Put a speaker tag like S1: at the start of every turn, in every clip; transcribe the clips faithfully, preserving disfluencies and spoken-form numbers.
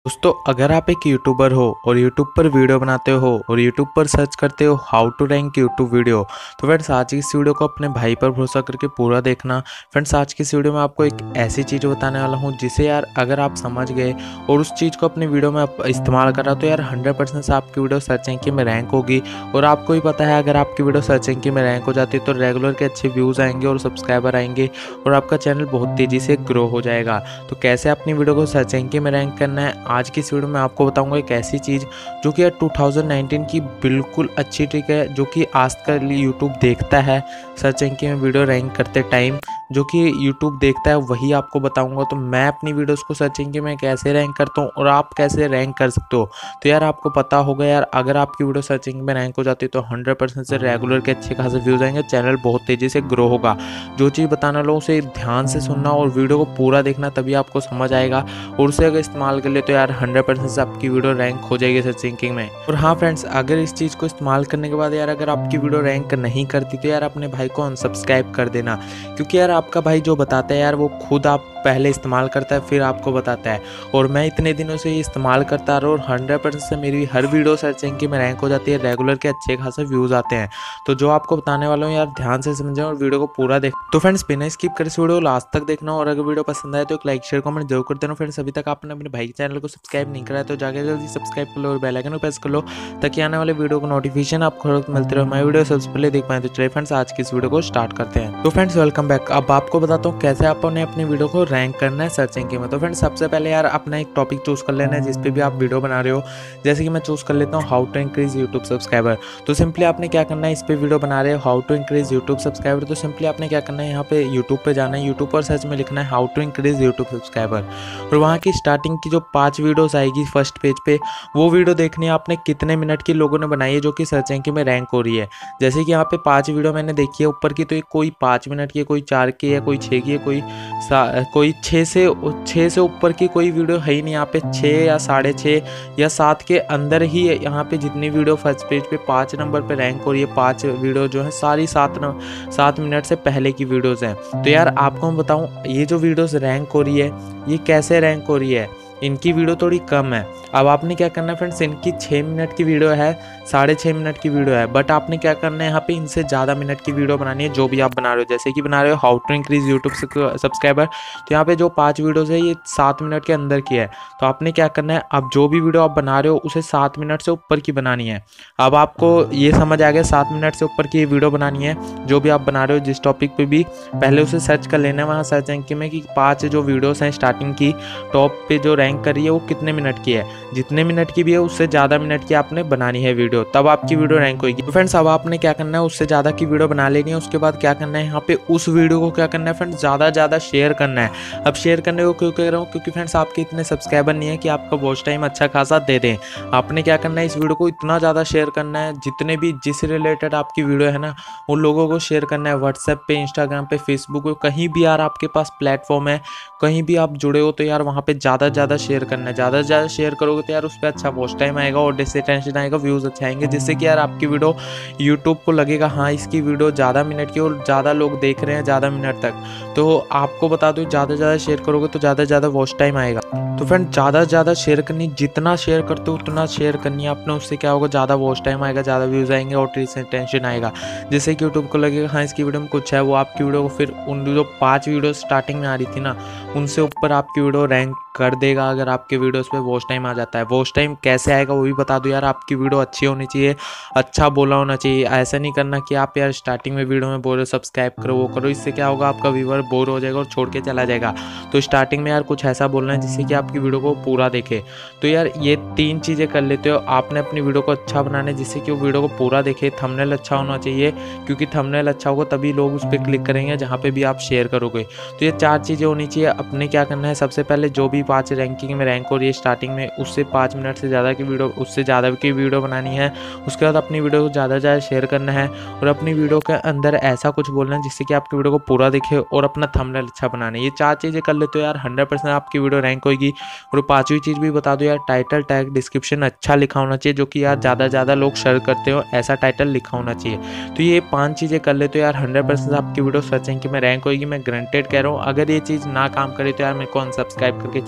S1: दोस्तों, अगर आप एक यूट्यूबर हो और यूट्यूब पर वीडियो बनाते हो और यूट्यूब पर सर्च करते हो how to rank YouTube video, तो फ्रेंड्स आज की इस वीडियो को अपने भाई पर भरोसा करके पूरा देखना। फ्रेंड्स आज की इस वीडियो में आपको एक ऐसी चीज़ बताने वाला हूँ जिसे यार अगर आप समझ गए और उस चीज़ को अपनी वीडियो में आप इस्तेमाल करा तो यार हंड्रेड परसेंट से आपकी वीडियो सर्च रैंकिंग में रैंक होगी। और आपको ही पता है, अगर आपकी वीडियो सर्च रैंकिंग में रैंक हो जाती है तो रेगुलर के अच्छे व्यूज़ आएंगे और सब्सक्राइबर आएंगे और आपका चैनल बहुत तेज़ी से ग्रो हो जाएगा। तो कैसे अपनी वीडियो को सर्च रैंकिंग में रैंक करना है, आज की इस वीडियो में आपको बताऊंगा एक ऐसी चीज़ जो कि यार टू थाउजेंड नाइनटीन की बिल्कुल अच्छी ट्रिक है, जो कि आज तक यूट्यूब देखता है सर्च रैंकिंग में वीडियो रैंक करते टाइम, जो कि यूट्यूब देखता है वही आपको बताऊंगा। तो मैं अपनी वीडियोस को सर्च रैंकिंग में कैसे रैंक करता हूँ और आप कैसे रैंक कर सकते हो, तो यार आपको पता होगा यार अगर आपकी वीडियो सर्च रैंकिंग में रैंक हो जाती है तो हंड्रेड परसेंट से रेगुलर के अच्छे खासे व्यूज आएंगे, चैनल बहुत तेज़ी से ग्रो होगा। जो चीज़ बताने वाला हूँ उसे ध्यान से सुनना और वीडियो को पूरा देखना, तभी आपको समझ आएगा। और उसे अगर इस्तेमाल कर ले तो यार हंड्रेड परसेंट से आपकी वीडियो रैंक हो जाएगी सर्च रैंकिंग में। और हाँ फ्रेंड्स, अगर इस चीज़ को इस्तेमाल करने के बाद यार अगर आपकी वीडियो रैंक नहीं करती तो यार अपने भाई को अनसब्सक्राइब कर देना, क्योंकि यार आपका भाई जो बताता है यार वो खुद आप पहले इस्तेमाल करता है फिर आपको बताता है। और मैं इतने दिनों से ये इस्तेमाल करता रहा और हंड्रेड परसेंट से मेरी हर वीडियो सर्च रैंकिंग में रैंक हो जाती है, रेगुलर के अच्छे खासे व्यूज़ आते हैं। तो जो आपको बताने वाला हूँ यार ध्यान से समझें और वीडियो को पूरा देख। तो फ्रेंड्स बिना स्किप कर इस वीडियो लास्ट तक देखना, और अगर वीडियो पसंद आए तो एक लाइक शेयर कमेंट जरूर कर देना। फ्रेंड्स अभी तक आपने अपने भाई के चैनल को सब्सक्राइब नहीं करा है तो जाकर जल्दी सब्सक्राइब कर लो और बेल आइकन को प्रेस कर लो, ताकि आने वाले वीडियो को नोटिफिकेशन आपको मिलती रहे, मैं वीडियो सबसे पहले देख पाए। तो चलिए फ्रेंड्स आज की इस वीडियो को स्टार्ट करते हैं। तो फ्रेंड्स वेलकम बैक। अब आपको बताता हूँ कैसे आपने अपनी वीडियो को रैंक करना है सर्च रैंकिंग में। तो फ्रेंड्स सबसे पहले यार अपना एक टॉपिक चूज कर लेना है जिस पे भी आप वीडियो बना रहे हो। जैसे कि मैं चूज कर लेता हूँ how to increase YouTube subscriber. तो सिंपली आपने क्या करना है, इस पे वीडियो बना रहे हो how to increase YouTube subscriber, तो सिंपली आपने क्या करना है, यहाँ पे यूट्यूब पे जाना है, यूट्यूब पर सर्च में लिखना है how to increase YouTube subscriber. और वहाँ की स्टार्टिंग की जो पाँच वीडियोस आएगी फर्स्ट पेज पे, वो वीडियो देखनी है आपने कितने मिनट की लोगों ने बनाई है जो कि सर्च रैंकिंग में रैंक हो रही है। जैसे कि यहाँ पे पाँच वीडियो मैंने देखी है ऊपर की, तो कोई पाँच मिनट की है, कोई चार की है, कोई छः की है, कोई कोई छः से छः से ऊपर की कोई वीडियो है ही नहीं। यहाँ पे छः या साढ़े छः या सात के अंदर ही यहाँ पे जितनी वीडियो फर्स्ट पेज पे पाँच नंबर पे रैंक हो रही है, पाँच वीडियो जो है सारी सात सात मिनट से पहले की वीडियोस हैं। तो यार आपको मैं बताऊँ ये जो वीडियोस रैंक हो रही है ये कैसे रैंक हो रही है, इनकी वीडियो थोड़ी कम है। अब आपने क्या करना है फ्रेंड्स, इनकी छः मिनट की वीडियो है, साढ़े छः मिनट की वीडियो है, बट आपने क्या करना है यहाँ पे इनसे ज़्यादा मिनट की वीडियो बनानी है जो भी आप बना रहे हो। जैसे कि बना रहे हो how to increase YouTube subscriber, तो यहाँ पे जो पाँच वीडियोज़ है ये सात मिनट के अंदर की है। तो आपने क्या करना है, अब जो भी वीडियो आप बना रहे हो उसे सात मिनट से ऊपर की बनानी है। अब आपको ये समझ आ गया सात मिनट से ऊपर की वीडियो बनानी है जो भी आप बना रहे हो जिस टॉपिक पर भी, पहले उसे सर्च कर लेना है वहाँ सर्च रैंकिंग में कि पाँच जो वीडियोज़ हैं स्टार्टिंग की टॉप पे जो रैंक कर रही है वो कितने मिनट की है। जितने मिनट की भी है उससे ज़्यादा मिनट की आपने बनानी है वीडियो, तब आपकी वीडियो रैंक होगी। तो फ्रेंड्स अब आपने क्या करना है, उससे ज़्यादा की वीडियो बना लेनी है। उसके बाद क्या करना है, यहाँ पे उस वीडियो को क्या करना है फ्रेंड्स, ज़्यादा ज़्यादा शेयर करना है। अब शेयर करने को क्यों कह रहा हूँ, क्योंकि फ्रेंड्स आपके इतने सब्सक्राइबर नहीं है कि आपका वॉच टाइम अच्छा खासा दे दें। आपने क्या करना है, इस वीडियो को इतना ज़्यादा शेयर करना है, जितने भी जिस रिलेटेड आपकी वीडियो है ना उन लोगों को शेयर करना है। व्हाट्सएप पे, इंस्टाग्राम पे, फेसबुक पे, कहीं भी यार आपके पास प्लेटफॉर्म है, कहीं भी आप जुड़े हो तो यार वहाँ पे ज़्यादा ज़्यादा शेयर करना है। ज़्यादा से ज़्यादा शेयर करोगे तो यार उस पर अच्छा वॉच टाइम आएगा और डिसअटेंशन आएगा, व्यूज़ अच्छे आएंगे, जिससे कि यार आपकी वीडियो यूट्यूब को लगेगा हाँ इसकी वीडियो ज़्यादा मिनट की और ज़्यादा लोग देख रहे हैं ज़्यादा मिनट तक। तो आपको बता दूँ ज़्यादा से ज़्यादा शेयर करोगे तो ज़्यादा से ज़्यादा वॉच टाइम आएगा। तो फ्रेंड ज़्यादा से ज़्यादा शेयर करनी, जितना शेयर करते हो उतना शेयर करनी है आपने, उससे क्या होगा ज़्यादा वॉच टाइम आएगा, ज़्यादा व्यूज़ आएंगे और डिसअटेंशन आएगा, जिससे कि यूट्यूब को लगेगा हाँ इसकी वीडियो में कुछ है। वो आपकी वीडियो को फिर उन जो पाँच वीडियो स्टार्टिंग में आ रही थी ना उनसे ऊपर आपकी वीडियो रैंक कर देगा अगर आपके वीडियोस पे वॉच टाइम आ जाता है। वॉच टाइम कैसे आएगा वो भी बता दो यार, आपकी वीडियो अच्छी होनी चाहिए, अच्छा बोला होना चाहिए। ऐसा नहीं करना कि आप यार स्टार्टिंग में वीडियो में बोल रहे सब्सक्राइब करो वो करो, इससे क्या होगा आपका व्यूअर बोर हो जाएगा और छोड़ के चला जाएगा। तो स्टार्टिंग में यार कुछ ऐसा बोलना है जिससे कि आपकी वीडियो को पूरा देखे। तो यार ये तीन चीज़ें कर लेते हो आपने अपनी वीडियो को अच्छा बनाना है जिससे कि वो वीडियो को पूरा देखे। थंबनेल अच्छा होना चाहिए, क्योंकि थंबनेल अच्छा होगा तभी लोग उस पर क्लिक करेंगे जहाँ पे भी आप शेयर करोगे। तो ये चार चीज़ें होनी चाहिए। अपने क्या करना है, सबसे पहले जो भी पाँच रैंकिंग में रैंक हो रही है स्टार्टिंग में उससे पाँच मिनट से ज़्यादा की वीडियो उससे ज़्यादा की वीडियो बनानी है। उसके बाद अपनी वीडियो को ज़्यादा से ज़्यादा शेयर करना है और अपनी वीडियो के अंदर ऐसा कुछ बोलना है जिससे कि आपकी वीडियो को पूरा दिखे और अपना थंबनेल अच्छा बनाना है। ये चार चीज़ें कर लेते हो यार हंड्रेड परसेंट आपकी वीडियो रैंक होगी। और पाँचवीं चीज़ भी बता दो यार, टाइटल टैग डिस्क्रिप्शन अच्छा लिखा होना चाहिए, जो कि यार ज़्यादा से ज़्यादा लोग शेयर करते हो ऐसा टाइटल लिखा होना चाहिए। तो ये पाँच चीज़ें कर लेते हो यार हंड्रेड परसेंट आपकी वीडियो सर्च रैंकिंग में रैंक होगी। मैं गारंटेड कह रहा हूँ। अगर ये चीज़ ना काम करे तो यार मेरे को अनसब्सक्राइब करके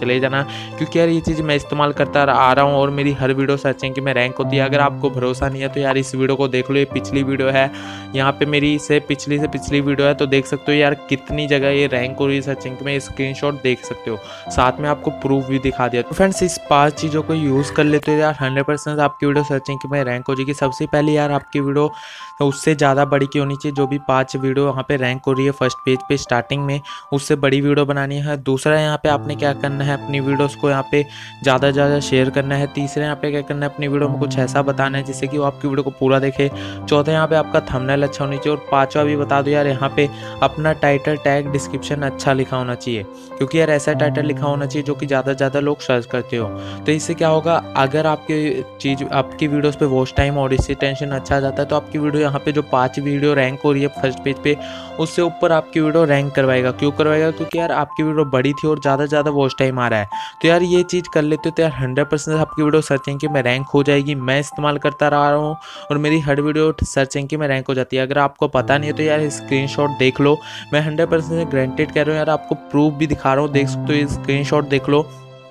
S1: चले जाना, क्योंकि यार ये चीज़ मैं इस्तेमाल करता आ रहा हूँ और मेरी हर वीडियो सर्च रैंकिंग में रैंक होती है। अगर आपको भरोसा नहीं है तो यार इस वीडियो को देख लो, ये पिछली वीडियो है, यहाँ पे मेरी से पिछली से पिछली वीडियो है, तो देख सकते हो यार कितनी जगह ये रैंक हो रही है सर्च रैंकिंग में। स्क्रीनशॉट देख सकते हो, साथ में आपको प्रूफ भी दिखा दिया। तो फ्रेंड्स इस पांच चीज़ों को यूज़ कर लेते हो यार हंड्रेड परसेंट आपकी वीडियो सर्च रैंकिंग में रैंक हो जाएगी। सबसे पहले यार आपकी वीडियो तो उससे ज़्यादा बड़ी की होनी चाहिए, जो भी पांच वीडियो वहाँ पे रैंक हो रही है फर्स्ट पेज पे स्टार्टिंग में, उससे बड़ी वीडियो बनानी है। दूसरा यहाँ पे आपने क्या करना है, अपनी वीडियोस को यहाँ पे ज़्यादा ज़्यादा शेयर करना है। तीसरा यहाँ पे क्या करना है, अपनी वीडियो में कुछ ऐसा बताना है जिससे कि वो आपकी वीडियो को पूरा देखे। चौथा यहाँ पे आपका थंबनेल अच्छा होना चाहिए। और पाँचवा भी बता दो यार, यहाँ पे अपना टाइटल टैग डिस्क्रिप्शन अच्छा लिखा होना चाहिए, क्योंकि यार ऐसा टाइटल लिखा होना चाहिए जो कि ज़्यादा से ज़्यादा लोग सर्च करते हो। तो इससे क्या होगा, अगर आपकी चीज़ आपकी वीडियोज़ पे वॉच टाइम और इससे टेंशन अच्छा आ जाता है तो आपकी वीडियो यहाँ पे जो पाँच वीडियो रैंक हो रही है फर्स्ट पेज पे, उससे ऊपर आपकी वीडियो रैंक करवाएगा। क्यों करवाएगा, क्योंकि यार आपकी वीडियो बड़ी थी और ज़्यादा से ज़्यादा वॉच टाइम आ रहा है। तो यार ये चीज़ कर लेते हो तो यार हंड्रेड परसेंट आपकी वीडियो सर्च रैंकिंग में रैंक हो जाएगी। मैं इस्तेमाल करता रहा हूँ और मेरी हर वीडियो सर्च रैंकिंग में रैंक हो जाती है। अगर आपको पता नहीं है तो यार स्क्रीनशॉट देख लो, मैं हंड्रेड परसेंट ग्रांटेड कह रहा हूँ यार, आपको प्रूफ भी दिखा रहा हूँ, देख सकते हो, ये स्क्रीनशॉट देख लो।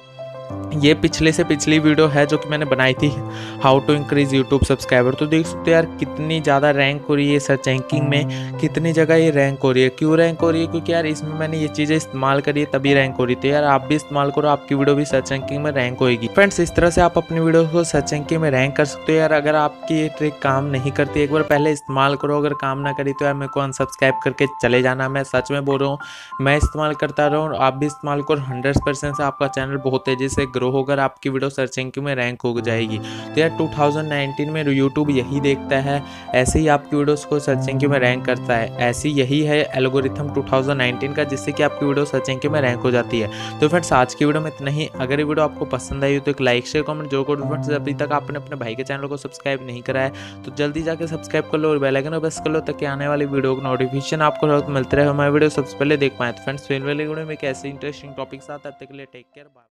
S1: ये पिछले से पिछली वीडियो है जो कि मैंने बनाई थी, how to increase YouTube subscriber. तो देख सकते हो यार कितनी ज़्यादा रैंक हो रही है सर्च रैंकिंग में, कितनी जगह ये रैंक हो रही है। क्यों रैंक हो रही है, क्योंकि यार इसमें मैंने ये चीज़ें इस्तेमाल करी है तभी रैंक हो रही थी। यार आप भी इस्तेमाल करो, आपकी वीडियो भी सर्च रैंकिंग में रैंक होगी। फ्रेंड्स इस तरह से आप अपनी वीडियो को सर्च रैंकिंग में रैंक कर सकते हो। यार अगर आपकी ये ट्रिक काम नहीं करती, एक बार पहले इस्तेमाल करो, अगर काम ना करी तो यार मेरे को अनसब्सक्राइब करके चले जाना। मैं सच में बोल रहा हूँ, मैं इस्तेमाल करता रहा हूँ, आप भी इस्तेमाल करो। हंड्रेड परसेंट से आपका चैनल बहुत तेज़ी से ग्रो होकर आपकी वीडियो सर्च रैंकिंग में रैंक हो जाएगी। तो यार टू थाउजेंड नाइनटीन में यूट्यूब यही देखता है, ऐसे ही आपकी वीडियोस को सर्च रैंकिंग में रैंक करता है। ऐसी यही है एल्गोरिथम टू थाउजेंड नाइनटीन का, जिससे कि आपकी वीडियो सर्च रैंकिंग में रैंक हो जाती है। तो फ्रेंड्स आज की वीडियो में इतना ही। अगर ये वीडियो आपको पसंद आई हो तो एक लाइक शेयर कमेंट जरूर करो। फ्रेंड्स अभी तक आपने अपने भाई के चैनल को सब्सक्राइब नहीं करा है तो जल्दी जाकर सब्सक्राइब कर लो और बेल आइकन को प्रेस कर लो, ताकि आने वाली वीडियो का नोटिफिकेशन आपको मिलते रहे, हमारी वीडियो सबसे पहले देख पाए। तो फ्रेंड्स फिर वाली वीडियो में एक ऐसे इंटरेस्टिंग टॉपिक साथ, तब तक के लिए टेक केयर, बाय।